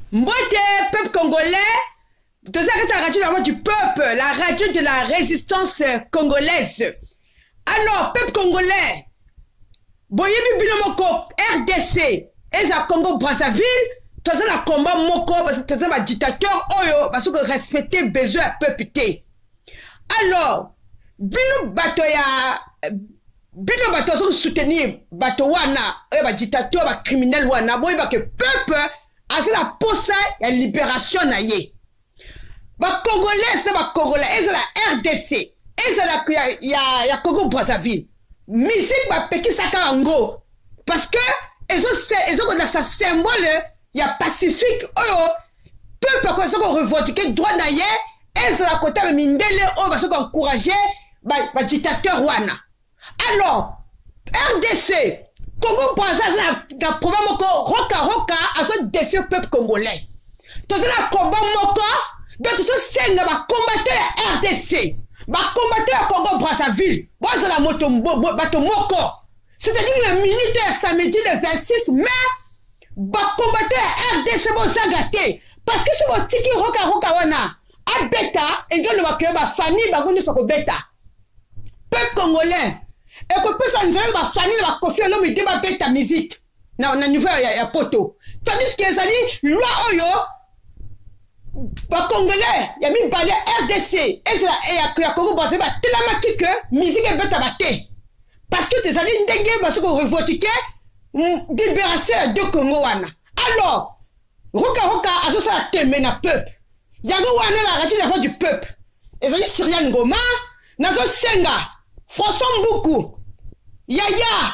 Mbote, peuple congolais, de ça que la radio du peuple, la radio de la résistance congolaise. Alors, peuple congolais, boyebi binomoko RDC, et ça Congo Brazzaville, tout ça la combat moko, parce que tout ça dictateur oyo, parce que respecter besoin à peuple. Alors, bino bato so soutenir bato wana, ba dictateur, ba criminel wana, boyeba que peuple c'est la posa ya libération na ye. Ba congolais c'est ba congolais, et c'est la RDC, et c'est la ya Congo Brazzaville. Musique ba peki saka ango parce que ils ont ça symbole ya pacifique oyo peuple ko so ko revendiquer droit na ye, et c'est la côté mindele o ba so ko encourager ba dictateur wana. Alors RDC Congo Brazzaville na problème ko roka a ce défi peuple congolais. Tout ça na combat moko donc tout ça c'est ba combatteur RDC, ba combatteur Congo Brazzaville. Bon c'est la moto bato moko. C'est-à-dire le minute samedi le 26 mai ba combatteur RDC bon sagaté parce que c'est bon tiki roka wana a beta et le ba ba famille ba gonde soko beta. Peuple congolais et que peut s'enlever ma famille va confier l'homme de ma bête à musique na niveau ya poto tandis que les amis loi oyo ba congolais ya mi balé RDC et ya Congo Brazzaville ba tellement que musique est bête à bater parce que tes amis ndenge parce que revendiquer libération de Congo wana. Alors roka aso ça teme na peuple yango wana la radio la voix du peuple et ça dit Syrian Ngoma nazo senga François Mboukou, y'a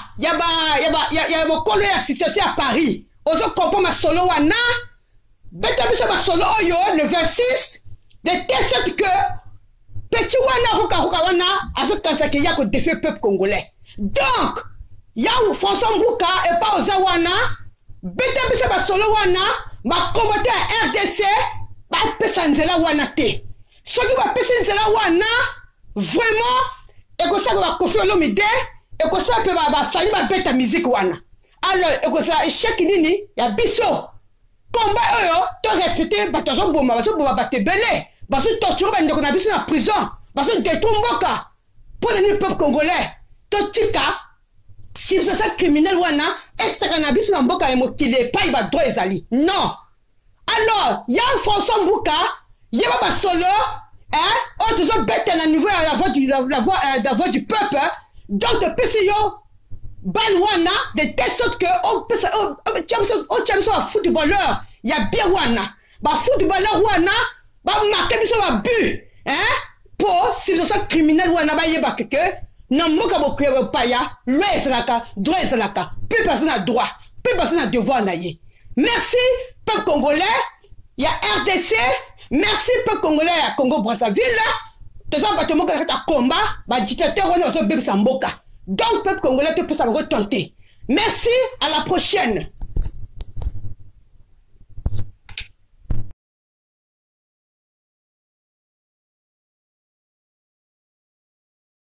kolo ya situation à Paris. Ozo comprend ma solo wana, beta bisa ma solo oyo le 26 de telle sorte que petit wana roka wana azo kansa que y'a ko défait peuple congolais. Donc y'a François Mbouka et pas oza wana, beta bisa ma solo wana, ma combattre à RDC, ba pesa nzela wana te. Soki ba pesa nzela wana vraiment et que ça va confier l'homme idée et que ça peut va famille va bête à musique wana. Alors et que ça chaque nini ya biso combat oyo to respecter batazo bomba ba te belé parce que torture ba ndeko na biso na prison parce que détromboka pour le peuple congolais to tika si c'est ça criminel wana et ça na biso na mboka emokile pas il va droit ezali non. Alors il y a François Mbouka il y a ba solo hein, on te sont bête à niveau à la voix du peuple. Donc de PCO Balwana de telle sorte que on tient un footballeur, il y a bien wana. Ba footballeur wana ba marquer biso ba but, hein? Pour civilisation criminelle wana ba yeba que na mboka bokwe paya, loi esalaka, droit esalaka, plus personne n'a droit, plus personne n'a devoir na ye. Merci peuple congolais, il y a RDC. Merci peuple congolais à Congo Brazzaville. Tout ça va te montrer un combat, bah dictateur on a bébé samboka. Donc peuple congolais tu peux ça retenter. Merci, à la prochaine.